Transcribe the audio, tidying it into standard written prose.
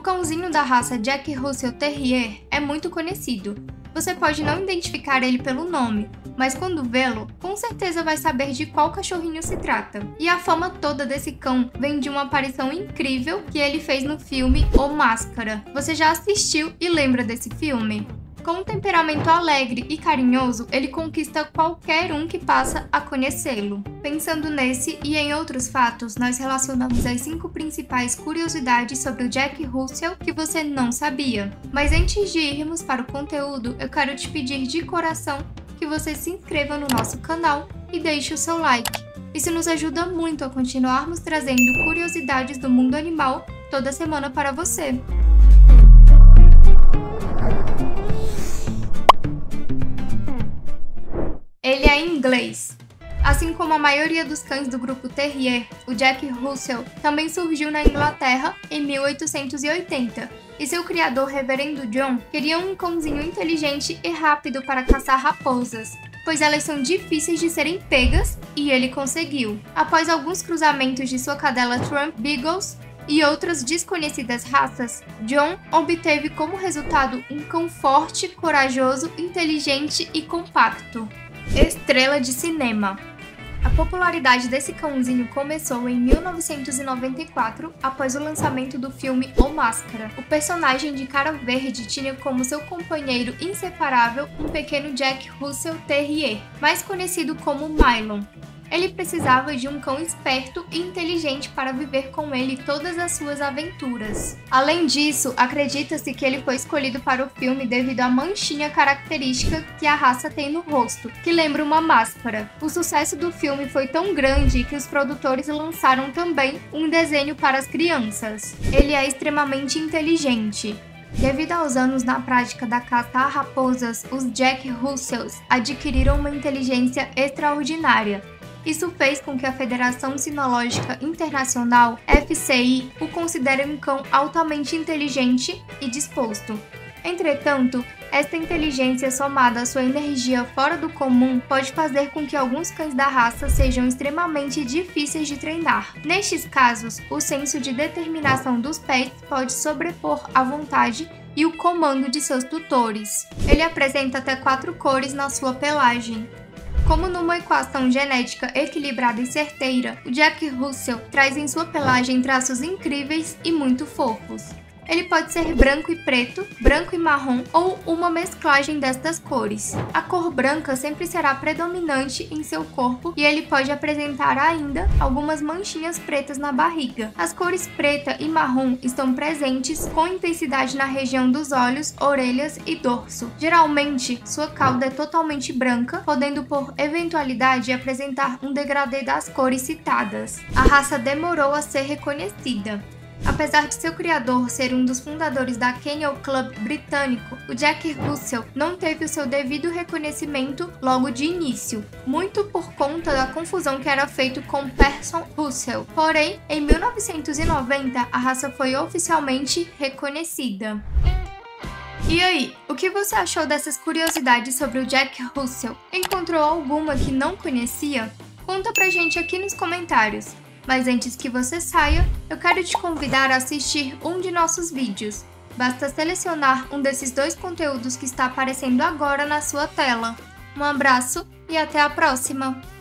cãozinho da raça Jack Russell Terrier é muito conhecido. Você pode não identificar ele pelo nome, mas quando vê-lo, com certeza vai saber de qual cachorrinho se trata. E a fama toda desse cão vem de uma aparição incrível que ele fez no filme O Máscara. Você já assistiu e lembra desse filme? Com um temperamento alegre e carinhoso, ele conquista qualquer um que passa a conhecê-lo. Pensando nesse e em outros fatos, nós relacionamos as 5 principais curiosidades sobre o Jack Russell que você não sabia. Mas antes de irmos para o conteúdo, eu quero te pedir de coração que você se inscreva no nosso canal e deixe o seu like. Isso nos ajuda muito a continuarmos trazendo curiosidades do mundo animal toda semana para você. Ele é inglês. Assim como a maioria dos cães do grupo Terrier, o Jack Russell também surgiu na Inglaterra em 1880, e seu criador, Reverendo John, queria um cãozinho inteligente e rápido para caçar raposas, pois elas são difíceis de serem pegas, e ele conseguiu. Após alguns cruzamentos de sua cadela Trump Beagles e outras desconhecidas raças, John obteve como resultado um cão forte, corajoso, inteligente e compacto. Estrela de cinema. A popularidade desse cãozinho começou em 1994, após o lançamento do filme O Máscara. O personagem de cara verde tinha como seu companheiro inseparável um pequeno Jack Russell Terrier, mais conhecido como Mylon. Ele precisava de um cão esperto e inteligente para viver com ele todas as suas aventuras. Além disso, acredita-se que ele foi escolhido para o filme devido à manchinha característica que a raça tem no rosto, que lembra uma máscara. O sucesso do filme foi tão grande que os produtores lançaram também um desenho para as crianças. Ele é extremamente inteligente. Devido aos anos na prática da caça a raposas, os Jack Russells adquiriram uma inteligência extraordinária. Isso fez com que a Federação Cinológica Internacional, FCI, o considere um cão altamente inteligente e disposto. Entretanto, esta inteligência somada à sua energia fora do comum pode fazer com que alguns cães da raça sejam extremamente difíceis de treinar. Nestes casos, o senso de determinação dos pets pode sobrepor a vontade e o comando de seus tutores. Ele apresenta até 4 cores na sua pelagem. Como numa equação genética equilibrada e certeira, o Jack Russell traz em sua pelagem traços incríveis e muito fofos. Ele pode ser branco e preto, branco e marrom ou uma mesclagem destas cores. A cor branca sempre será predominante em seu corpo e ele pode apresentar ainda algumas manchinhas pretas na barriga. As cores preta e marrom estão presentes com intensidade na região dos olhos, orelhas e dorso. Geralmente, sua cauda é totalmente branca, podendo por eventualidade apresentar um degradê das cores citadas. A raça demorou a ser reconhecida. Apesar de seu criador ser um dos fundadores da Kennel Club britânico, o Jack Russell não teve o seu devido reconhecimento logo de início, muito por conta da confusão que era feito com Person Russell. Porém, em 1990, a raça foi oficialmente reconhecida. E aí, o que você achou dessas curiosidades sobre o Jack Russell? Encontrou alguma que não conhecia? Conta pra gente aqui nos comentários. Mas antes que você saia, eu quero te convidar a assistir um de nossos vídeos. Basta selecionar um desses 2 conteúdos que está aparecendo agora na sua tela. Um abraço e até a próxima!